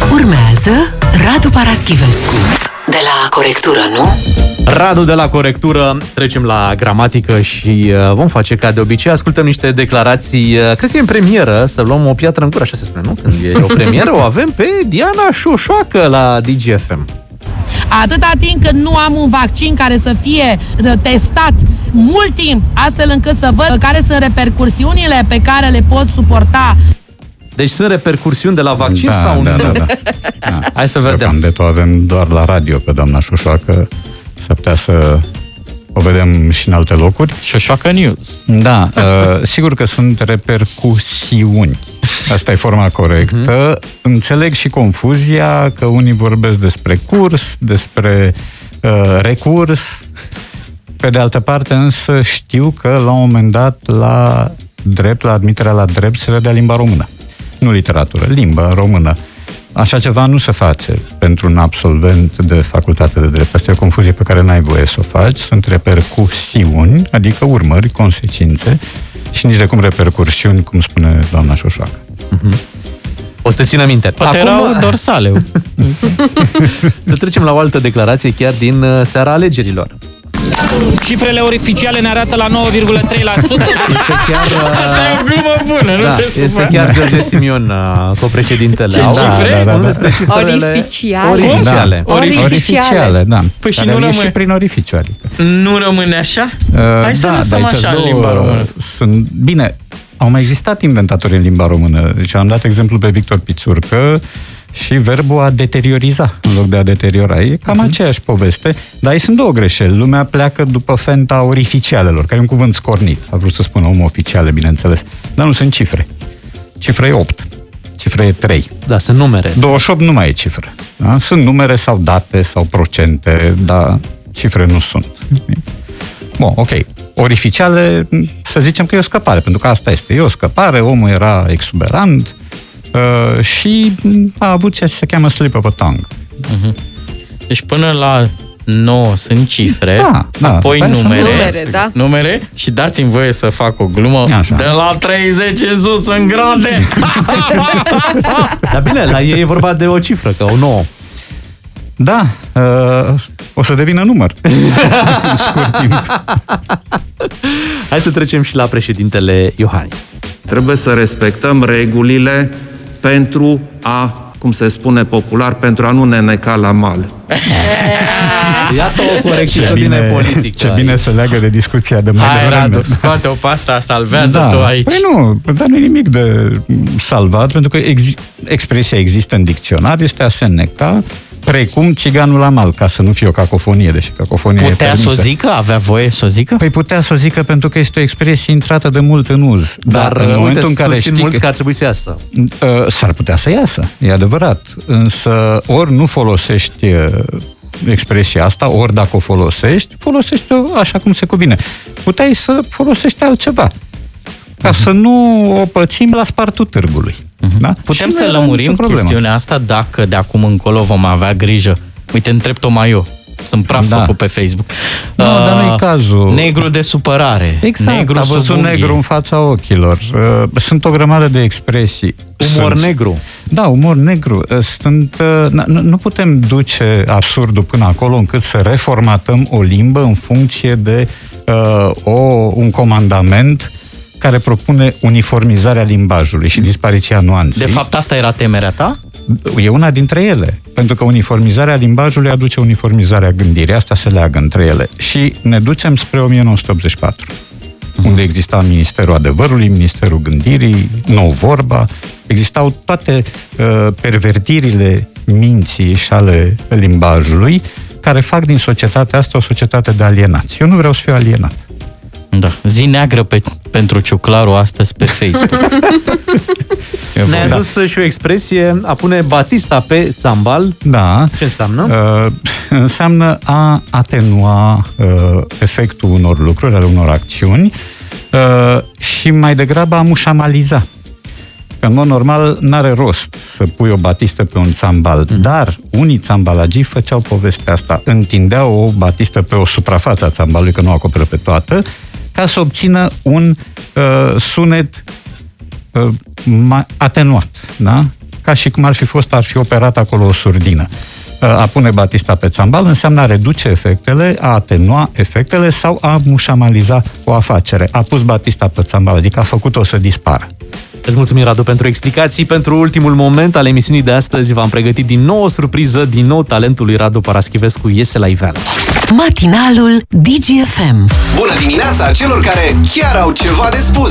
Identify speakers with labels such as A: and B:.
A: Urmează Radu Paraschivescu. De la Corectură, nu?
B: Radu de la Corectură, trecem la gramatică și vom face ca de obicei, ascultăm niște declarații, cred că e în premieră, să luăm o piatră în gură, așa se spune, nu? Când e o premieră, o avem pe Diana Șoșoacă la DGFM.
C: Atâta timp când nu am un vaccin care să fie testat mult timp, astfel încât să văd care sunt repercursiunile pe care le pot suporta.
B: Deci sunt repercursiuni de la vaccin sau nu?
D: Da.
B: Hai să vedem.
D: Deocamdată o avem doar la radio pe doamna Șoșoacă. S-ar putea să o vedem și în alte locuri.
E: Șoșoacă News.
D: Da, sigur că sunt repercusiuni. Asta e forma corectă. Înțeleg și confuzia că unii vorbesc despre curs, despre recurs. Pe de altă parte, însă, știu că la un moment dat la admiterea la drept se vedea limba română. Nu literatură, limba română. Așa ceva nu se face pentru un absolvent de facultate de drept. Asta e o confuzie pe care n-ai voie să o faci. Sunt repercusiuni, adică urmări, consecințe și nici de cum repercursiuni, cum spune doamna Șoșoacă.
B: O să te țină minte.
E: Poate erau dorsale.
B: Să trecem la o altă declarație chiar din seara alegerilor.
F: Cifrele oficiale ne arată la 9,3%.
E: Asta e o glumă bună, nu te supăra.
B: Este chiar George Simion, copreședintele.
E: Ce cifre?
B: Despre cifrele
D: Orificiale, da.
E: Păi și
D: nu
E: rămâne
D: și prin orificiu, adică.
E: Nu rămâne așa? Hai să lăsăm așa în limba română.
D: Bine, au mai existat inventatori în limba română. Deci am dat exemplu pe Victor Pițurcă și verbul a deterioriza în loc de a deteriora. E cam aceeași poveste, dar aici sunt două greșeli. Lumea pleacă după fenta orificialelor, care e un cuvânt scornit. A vrut să spună oficiale, bineînțeles. Dar nu sunt cifre. Cifra e 8. Cifra e 3.
B: Da, sunt numere.
D: 28 nu mai e cifră. Da? Sunt numere sau date sau procente, dar cifre nu sunt. Bun, ok. Orificiale, să zicem că e o scăpare, pentru că asta este. E o scăpare, omul era exuberant, și a avut ceea ce se cheamă slip of a tongue.
E: Deci până la 9 sunt cifre,
D: da,
E: apoi
G: numere, da?
E: Numere și dați-mi voie să fac o glumă.
D: Așa.
E: De la 30 în sus în grade.
B: Dar bine, la ei e vorba de o cifră, că o 9.
D: Da, o să devină număr. În scurt timp.
B: Hai să trecem și la președintele Iohannis.
H: Trebuie să respectăm regulile pentru a, cum se spune popular, pentru a nu ne neca la mal.
B: Iată o corectitudine politică.
D: Ce bine se leagă de discuția de mai devreme.
E: Hai, Radu, scoate-o pe asta, salvează tu aici.
D: Păi nu, dar nu e nimic de salvat, pentru că expresia există în dicționar, este a se neca, precum țiganul la mal, ca să nu fie o cacofonie, deși cacofonia
E: putea să o zică? Avea voie să o zică?
D: Păi putea să o zică pentru că este o expresie intrată de mult în uz.
B: Dar
D: în momentul în care
B: știi mulți că ar trebui să iasă.
D: S-ar putea să iasă, e adevărat. Însă ori nu folosești expresia asta, ori dacă o folosești-o așa cum se cuvine. Puteai să folosești altceva, ca să nu o pățim la spartul târgului. Da?
E: Putem să lămurim chestiunea asta dacă de acum încolo vom avea grijă. Uite, întreb Tomaio. Sunt praf făcut pe Facebook.
D: Nu, dar nu-i cazul.
E: Negru de supărare.
D: Exact,
E: negru
D: a văzut negru în fața ochilor. Sunt o grămadă de expresii.
B: Umor negru.
D: Da, umor negru. Nu putem duce absurdul până acolo încât să reformatăm o limbă în funcție de un comandament care propune uniformizarea limbajului și dispariția nuanței.
E: De fapt, asta era temerea ta?
D: E una dintre ele. Pentru că uniformizarea limbajului aduce uniformizarea gândirii. Asta se leagă între ele. Și ne ducem spre 1984, unde exista Ministerul Adevărului, Ministerul Gândirii, Nou Vorba. Existau toate pervertirile minții și ale limbajului care fac din societatea asta o societate de alienați. Eu nu vreau să fiu alienat.
E: Da. Zi neagră pentru Ciuclaru astăzi pe Facebook.
B: Ne-a adus și o expresie, a pune Batista pe țambal.
D: Da.
B: Ce înseamnă?
D: Înseamnă a atenua efectul unor lucruri, ale unor acțiuni și mai degrabă a mușamaliza. Că în mod normal n-are rost să pui o batistă pe un țambal, dar unii țambalagii făceau povestea asta, întindeau o batistă pe o suprafață a țambalului, că nu o acoperă pe toată, ca să obțină un sunet atenuat, da? ca și cum ar fi operat acolo o surdină. A pune Batista pe țambal înseamnă a reduce efectele, a atenua efectele sau a mușamaliza o afacere. A pus Batista pe țambal, adică a făcut-o să dispară.
B: Îți mulțumim, Radu, pentru explicații. Pentru ultimul moment al emisiunii de astăzi v-am pregătit din nou o surpriză, din nou talentul lui Radu Paraschivescu iese la iveală.
A: Matinalul DGFM.
G: Bună dimineața celor care chiar au ceva de spus!